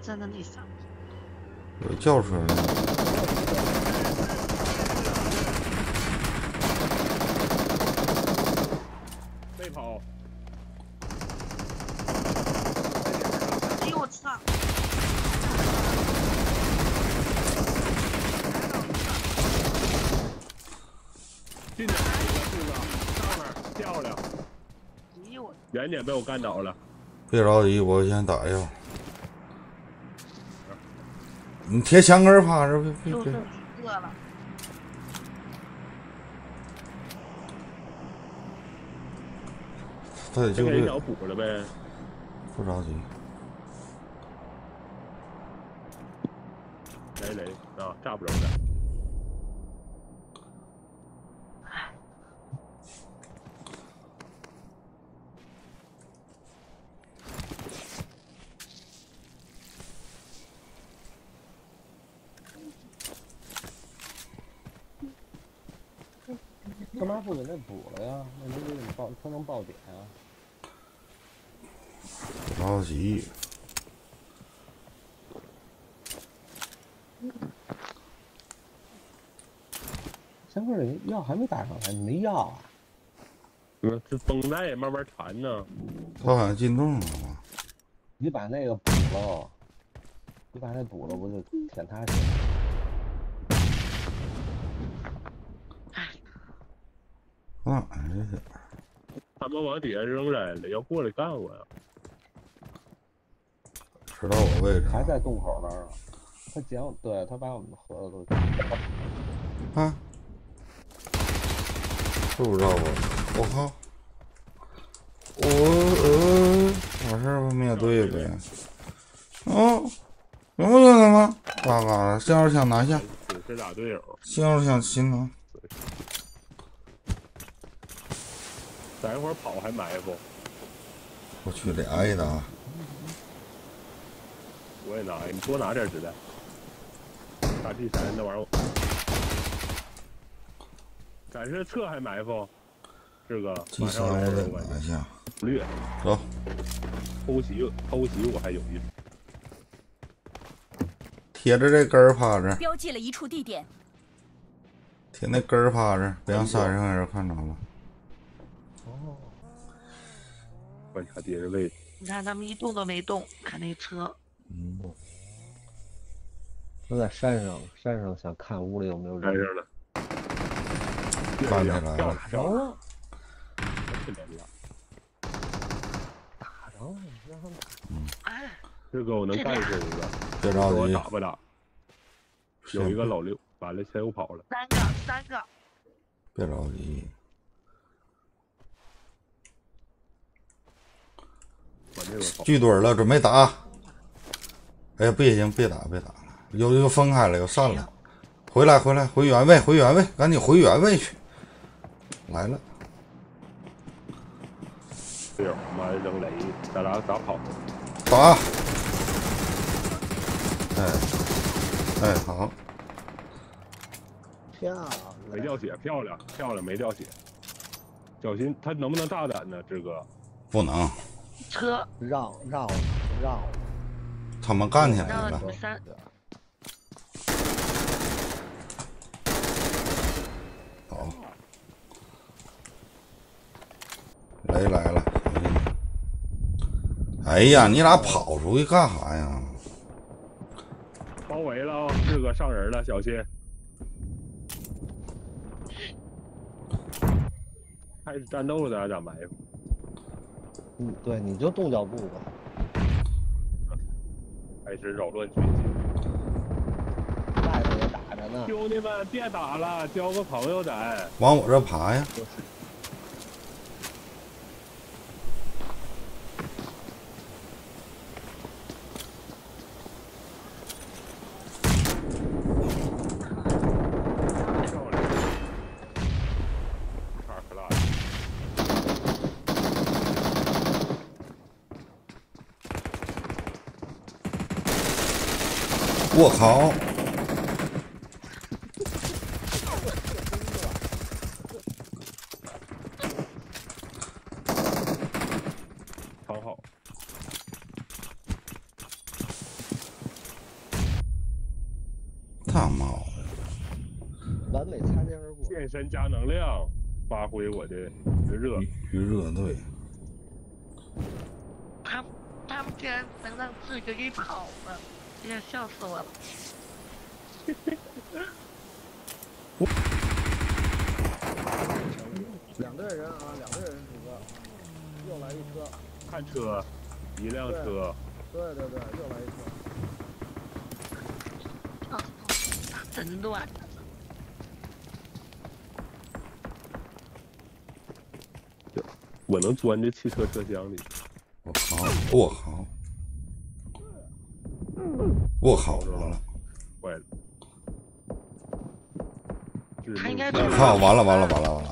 站在那上。 有轿车呢。 没跑。 哎呦我操！ 进来一个柱子，上面漂亮。 哎呦我！ 远点被我干倒了。 别着急，我先打药。你贴墙根趴着，别。 就剩一个了。 他得救队。 小补了呗。 不着急。 雷啊，炸不着的。 干嘛不给那补了呀？那你给爆，他能爆点啊？ 不着急。 三哥，这药还没打上来，你没药啊？ 这绷带也慢慢缠呢。 他好像进洞了吧？ 你把那个补了，你把那补了，不就舔他去？ 干啥呀这？ 他们往底下扔人了，要过来干我呀！ 知道我位置。 还在洞口那儿啊？他捡我，对他把我们的盒子都。 啊！知不知道我靠！完事儿吧，灭队呗。哦，行不行他妈？嘎嘎的，信号枪拿下。 是打队友。 信号枪新拿。 等一会儿跑还埋伏。 我去俩一打。 我也拿，你多拿点子弹。大 G3那玩意儿。咱是侧还埋伏。这个马上来了，我拿下。 略。 走。 偷袭我还有意思。 贴着这根儿趴着。 标记了一处地点。 贴那根儿趴着，别让山上人看着了。 哦。 观察敌人位置。 你看他们一动都没动，看那车。 都在山上想看屋里有没有人。 山上了。 干起来了。 打着了。 打着了，让他们打。哎， 这个我能干死一个。 别着急。 我打不打？有一个老六，完了先又跑了。 三个。 别着急。聚堆了，准备打。哎呀，不行，别打了，又分开了，又散了。回来，回原位，赶紧回原位去。来了。 队友，妈扔雷，咱俩咋跑？ 打。哎，好。 漂亮。 没掉血，漂亮，没掉血。小心他能不能大胆呢？志哥。 不能。 车让他们干起来了。 你们三。 好。雷来了。哎呀，你俩跑出去干啥呀？ 包围了啊！志哥上人了，小心。开始战斗了，咱俩咋埋伏？ 对，你就动脚步吧。 开始扰乱军心。 外头也打着呢。 兄弟们，别打了，交个朋友咱。 往我这爬呀！我靠！ 躺好。 猫的， 完美擦肩而过。 健身加能量，发挥我的热。 预热队。 他们竟然能让自己给跑了，真的笑死我了。 2队人啊，2队人几个，又来一车， 看车，一辆车。 对，又来一车。 真乱。 我能钻这汽车车厢里。 我靠！我靠！完了！ 坏了。 他应该靠！完了！